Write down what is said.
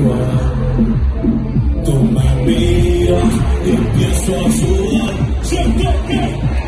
Tú me miras y empiezo a sudar. Siento que